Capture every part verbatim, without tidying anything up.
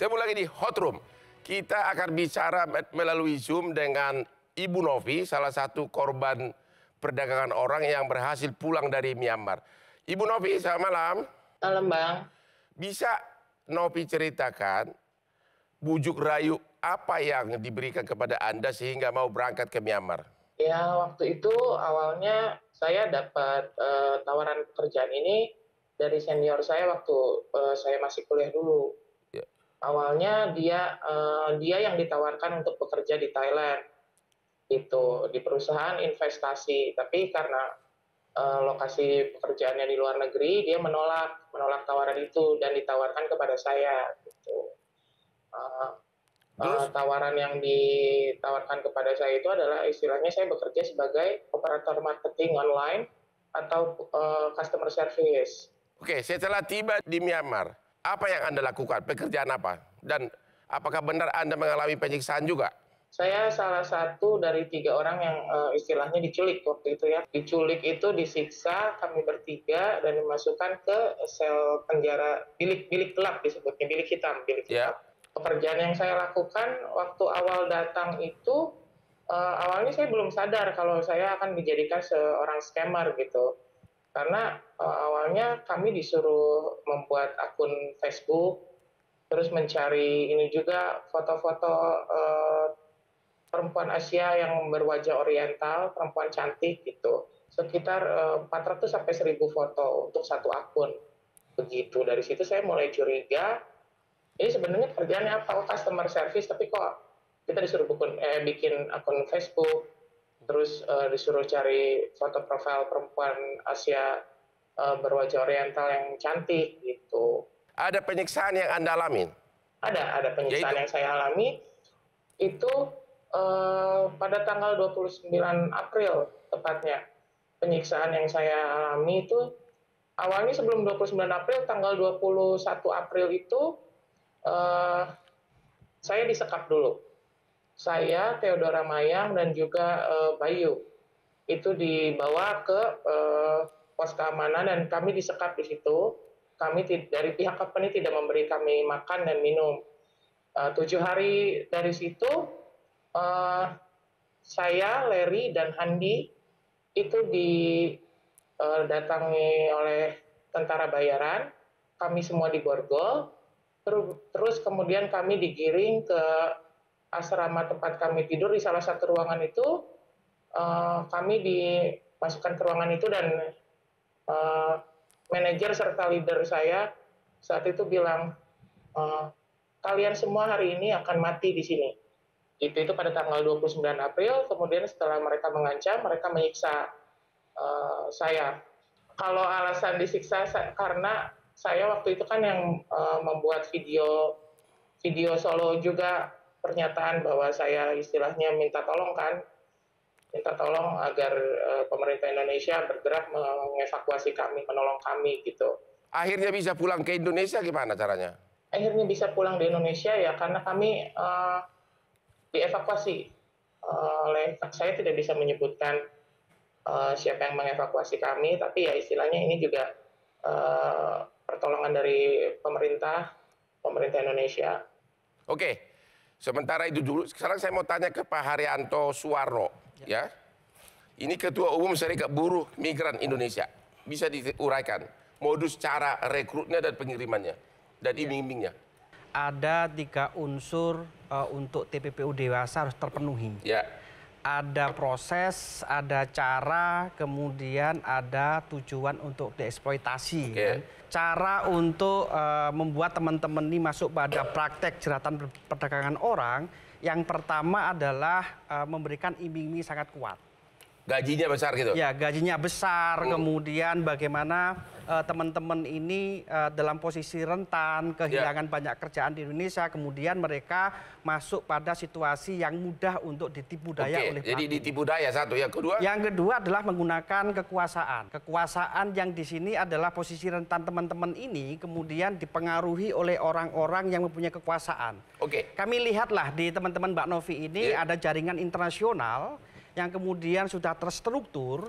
Ketemu lagi di Hot Room. Kita akan bicara melalui Zoom dengan Ibu Novi, salah satu korban perdagangan orang yang berhasil pulang dari Myanmar. Ibu Novi, selamat malam. Malam, Bang. Bisa Novi ceritakan bujuk rayu apa yang diberikan kepada Anda sehingga mau berangkat ke Myanmar? Ya, waktu itu awalnya saya dapat uh, tawaran pekerjaan ini dari senior saya waktu uh, saya masih kuliah dulu. Ya. Awalnya dia uh, dia yang ditawarkan untuk bekerja di Thailand, itu di perusahaan investasi. Tapi karena uh, lokasi pekerjaannya di luar negeri, dia menolak menolak tawaran itu dan ditawarkan kepada saya. Gitu. Uh, Uh, tawaran yang ditawarkan kepada saya itu adalah istilahnya saya bekerja sebagai operator marketing online atau uh, customer service. Oke, setelah tiba di Myanmar, apa yang Anda lakukan? Pekerjaan apa? Dan apakah benar Anda mengalami penyiksaan juga? Saya salah satu dari tiga orang yang uh, istilahnya diculik waktu itu ya. Diculik itu disiksa kami bertiga dan dimasukkan ke sel penjara bilik bilik gelap disebutnya, bilik hitam, bilik hitam. Yeah. Pekerjaan yang saya lakukan waktu awal datang itu, uh, awalnya saya belum sadar kalau saya akan dijadikan seorang scammer gitu. Karena uh, awalnya kami disuruh membuat akun Facebook, terus mencari ini juga foto-foto uh, perempuan Asia yang berwajah oriental, perempuan cantik gitu. Sekitar uh, empat ratus sampai seribu foto untuk satu akun. Begitu, dari situ saya mulai curiga. Ini sebenarnya kerjaannya apa? Oh, customer service, tapi kok kita disuruh bikin, eh, bikin akun Facebook, terus eh, disuruh cari foto profil perempuan Asia eh, berwajah oriental yang cantik gitu. Ada penyiksaan yang Anda alami? Ada, ada penyiksaan Yaitu? yang saya alami. Itu eh, pada tanggal dua puluh sembilan April tepatnya. Penyiksaan yang saya alami itu awalnya sebelum dua puluh sembilan April, tanggal dua puluh satu April itu Uh, saya disekap dulu. Saya, Theodora Mayang, dan juga uh, Bayu itu dibawa ke uh, pos keamanan dan kami disekap di situ. Kami dari pihak company tidak memberi kami makan dan minum. Uh, tujuh hari dari situ, uh, saya, Larry, dan Handi itu didatangi uh, oleh tentara bayaran. Kami semua diborgol. Terus kemudian kami digiring ke asrama tempat kami tidur. Di salah satu ruangan itu uh, kami dimasukkan ke ruangan itu dan uh, manajer serta leader saya saat itu bilang, uh, kalian semua hari ini akan mati di sini. Itu itu pada tanggal dua puluh sembilan April. Kemudian setelah mereka mengancam, mereka menyiksa uh, saya. Kalau alasan disiksa saya, karena saya waktu itu kan yang uh, membuat video video solo juga pernyataan bahwa saya istilahnya minta tolong kan, minta tolong agar uh, pemerintah Indonesia bergerak mengevakuasi kami, menolong kami gitu. Akhirnya bisa pulang ke Indonesia gimana caranya? Akhirnya bisa pulang di Indonesia ya karena kami uh, dievakuasi uh, oleh, saya tidak bisa menyebutkan uh, siapa yang mengevakuasi kami, tapi ya istilahnya ini juga uh, pertolongan dari pemerintah, pemerintah Indonesia. Oke, sementara itu dulu, sekarang saya mau tanya ke Pak Haryanto Suwarno, ya. ya. Ini Ketua Umum Serikat Buruh Migran Indonesia. Bisa diuraikan modus cara rekrutnya dan pengirimannya dan iming-imingnya? Ada tiga unsur uh, untuk T P P U dewasa harus terpenuhi. Ya. Ada proses, ada cara, kemudian ada tujuan untuk dieksploitasi. Okay. Kan? Cara untuk uh, membuat teman-teman ini masuk pada praktek jeratan perdagangan orang, yang pertama adalah uh, memberikan iming-iming sangat kuat. Gajinya besar gitu? Ya, gajinya besar, hmm. kemudian bagaimana teman-teman uh, ini uh, dalam posisi rentan, kehilangan yeah. banyak kerjaan di Indonesia, kemudian mereka masuk pada situasi yang mudah untuk ditipu daya okay. oleh pelaku. Jadi ditipu daya satu, yang kedua? Yang kedua adalah menggunakan kekuasaan. Kekuasaan yang di sini adalah posisi rentan teman-teman ini, kemudian dipengaruhi oleh orang-orang yang mempunyai kekuasaan. Oke. Okay. Kami lihatlah di teman-teman Mbak Novi ini yeah. ada jaringan internasional yang kemudian sudah terstruktur,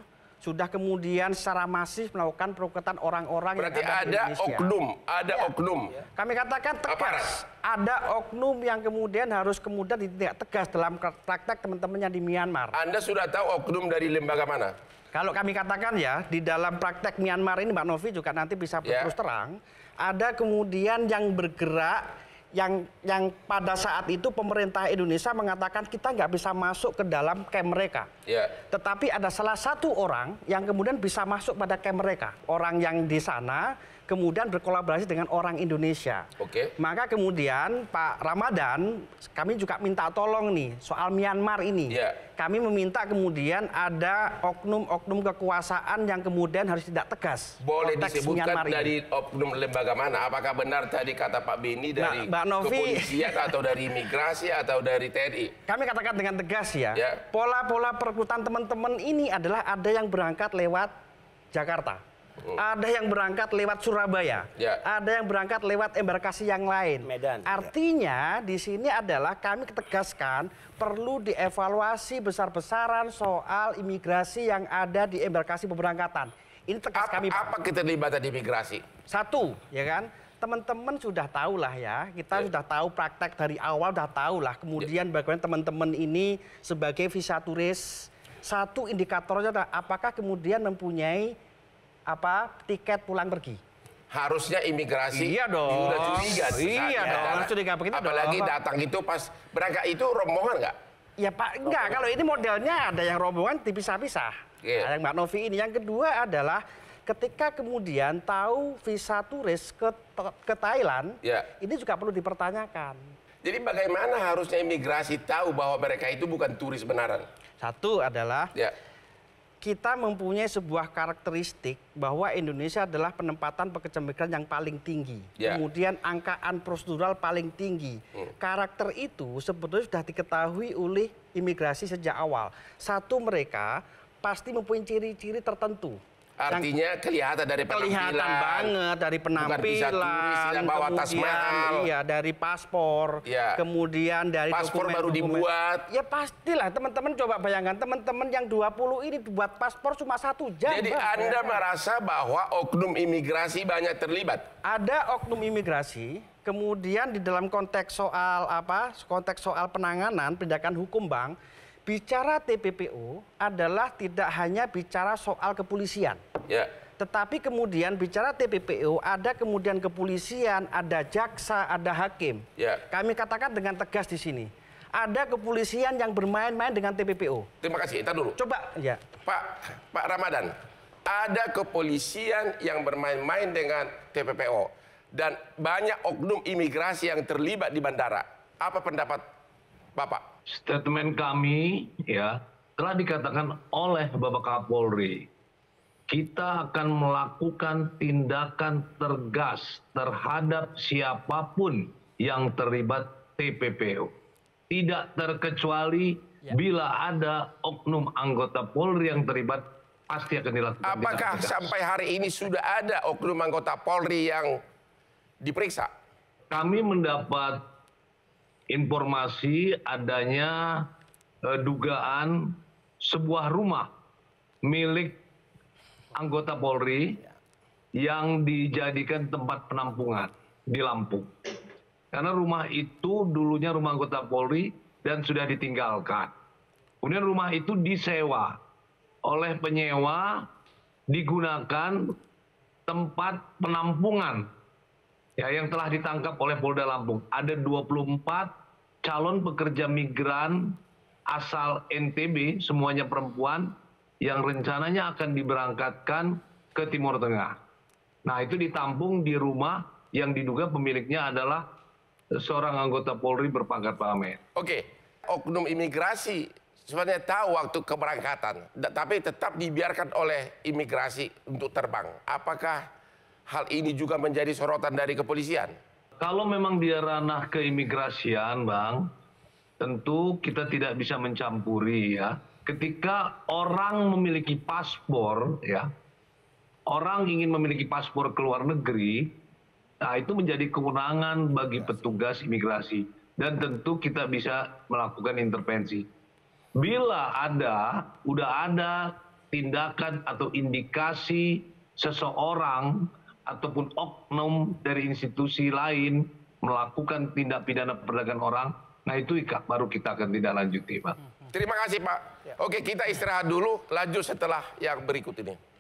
sudah kemudian secara masif melakukan perekrutan orang-orang yang Berarti ada di ada Indonesia. oknum, ada Ya. oknum. Kami katakan tegas, Aparat. ada oknum yang kemudian harus kemudian ditindak tegas dalam praktek teman-teman yang di Myanmar. Anda sudah tahu oknum dari lembaga mana? Kalau kami katakan ya, di dalam praktek Myanmar ini Mbak Novi juga nanti bisa Ya. terus terang, ada kemudian yang bergerak, yang yang pada saat itu pemerintah Indonesia mengatakan kita nggak bisa masuk ke dalam camp mereka. Ya. Tetapi ada salah satu orang yang kemudian bisa masuk pada camp mereka. Orang yang di sana kemudian berkolaborasi dengan orang Indonesia. Oke. Maka kemudian Pak Ramadan, kami juga minta tolong nih soal Myanmar ini. Ya. Kami meminta kemudian ada oknum-oknum kekuasaan yang kemudian harus tidak tegas. Boleh konteks disebutkan Myanmar ini. dari oknum lembaga mana? Apakah benar tadi kata Pak Beni dari Mbak Novi- kepolisian atau dari imigrasi atau dari T N I? Kami katakan dengan tegas ya, Ya. pola-pola perekrutan teman-teman ini adalah ada yang berangkat lewat Jakarta. Hmm. Ada yang berangkat lewat Surabaya, Ya. ada yang berangkat lewat embarkasi yang lain. Medan. Artinya di sini adalah kami tegaskan perlu dievaluasi besar-besaran soal imigrasi yang ada di embarkasi pemberangkatan. Ini tegas Apa, kami, Pak. apa keterlibatan imigrasi? Satu, ya kan? Teman-teman sudah tahu lah ya, kita Ya. sudah tahu praktek dari awal, sudah tahu lah. Kemudian bagaimana teman-teman ini sebagai visa turis, satu indikatornya adalah apakah kemudian mempunyai apa tiket pulang pergi. Harusnya imigrasi Iya dong. sudah curiga. Iya saat dong, datang. curiga begitu Apalagi dong. datang itu pas berangkat itu rombongan nggak? Ya Pak, enggak, kalau ini modelnya ada yang rombongan dipisah-pisah. Iya. Nah, yang Mbak Novi ini. Yang kedua adalah ketika kemudian tahu visa turis ke, ke Thailand, Ya. ini juga perlu dipertanyakan. Jadi bagaimana harusnya imigrasi tahu bahwa mereka itu bukan turis benaran? Satu adalah Ya. kita mempunyai sebuah karakteristik bahwa Indonesia adalah penempatan pekerja migran yang paling tinggi. Ya. Kemudian angkaan prosedural paling tinggi. Hmm. Karakter itu sebetulnya sudah diketahui oleh imigrasi sejak awal. Satu, mereka pasti mempunyai ciri-ciri tertentu. Artinya kelihatan dari penampilan. Kelihatan banget dari Bukan visa turis, penampilan, tidak bawa tas kemudian, mahal. iya dari paspor, Ya. kemudian dari Paspor dokumen- baru dokumen. dibuat. Ya pastilah teman-teman coba bayangkan teman-teman yang dua puluh ini buat paspor cuma satu jam. Jadi Bang. Anda merasa bahwa oknum imigrasi banyak terlibat? Ada oknum imigrasi, kemudian di dalam konteks soal apa? Konteks soal penanganan tindakan hukum, Bang. Bicara T P P O adalah tidak hanya bicara soal kepolisian. Ya. Tetapi kemudian bicara T P P O ada kemudian kepolisian, ada jaksa, ada hakim. Ya. Kami katakan dengan tegas di sini. Ada kepolisian yang bermain-main dengan T P P O. Terima kasih. Kita dulu. Coba ya. Pak Pak Ramadan, ada kepolisian yang bermain-main dengan T P P O dan banyak oknum imigrasi yang terlibat di bandara. Apa pendapat Bapak? Statement kami ya telah dikatakan oleh Bapak Kapolri. Kita akan melakukan tindakan tegas terhadap siapapun yang terlibat T P P O. Tidak terkecuali bila ada oknum anggota Polri yang terlibat, pasti akan dilakukan. Apakah tindakan tegas. sampai hari ini sudah ada oknum anggota Polri yang diperiksa? Kami mendapat informasi adanya eh, dugaan sebuah rumah milik anggota Polri yang dijadikan tempat penampungan di Lampung. Karena rumah itu dulunya rumah anggota Polri dan sudah ditinggalkan. Kemudian rumah itu disewa oleh penyewa, digunakan tempat penampungan ya yang telah ditangkap oleh Polda Lampung. Ada dua puluh empat calon pekerja migran asal N T B, semuanya perempuan, yang rencananya akan diberangkatkan ke Timur Tengah. Nah, itu ditampung di rumah yang diduga pemiliknya adalah seorang anggota Polri berpangkat Pamen. Oke, oknum imigrasi sebenarnya tahu waktu keberangkatan, tapi tetap dibiarkan oleh imigrasi untuk terbang. Apakah hal ini juga menjadi sorotan dari kepolisian? Kalau memang dia ranah keimigrasian, Bang, tentu kita tidak bisa mencampuri ya. Ketika orang memiliki paspor, ya, orang ingin memiliki paspor ke luar negeri, nah itu menjadi kewenangan bagi petugas imigrasi. Dan tentu kita bisa melakukan intervensi. Bila ada, udah ada tindakan atau indikasi seseorang ataupun oknum dari institusi lain melakukan tindak pidana perdagangan orang, nah itu baru kita akan tindak lanjuti, Pak. Terima kasih, Pak. Oke, kita istirahat dulu, lanjut setelah yang berikut ini.